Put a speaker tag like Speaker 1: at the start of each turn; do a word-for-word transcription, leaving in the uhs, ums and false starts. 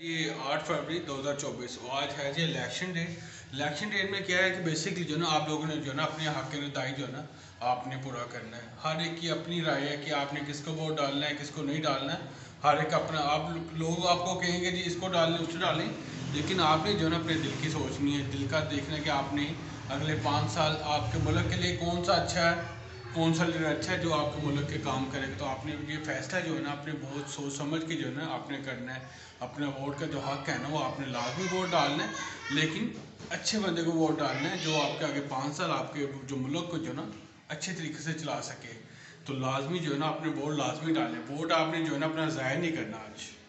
Speaker 1: ये आठ फरवरी दो हज़ार चौबीस आज है जी इलेक्शन डे। इलेक्शन डे में क्या है कि बेसिकली जो ना आप लोगों ने जो ना अपने हक रदाई जो ना आपने पूरा करना है। हर एक की अपनी राय है कि आपने किसको वोट डालना है, किसको नहीं डालना है। हर एक अपना आप लोग आपको कहेंगे जी इसको डालें उसको डालें, लेकिन आपने जो ना अपने दिल की सोचनी है, दिल का देखना है कि आपने अगले पाँच साल आपके मुल्क के लिए कौन सा अच्छा है, कौन सा लीडर अच्छा है जो आपके मुल्क के काम करेगा। तो आपने ये फैसला जो है ना आपने बहुत सोच समझ के जो है ना आपने करना है। अपने वोट का जो हक है ना वो आपने लाजमी वोट डालना है, लेकिन अच्छे बंदे को वोट डालना है जो आपके आगे पाँच साल आपके जो मुल्क को जो ना अच्छे तरीके से चला सके। तो लाजमी जो है ना अपने वोट लाजमी डालें। वोट आपने जो है ना अपना ज़ाया नहीं करना आज।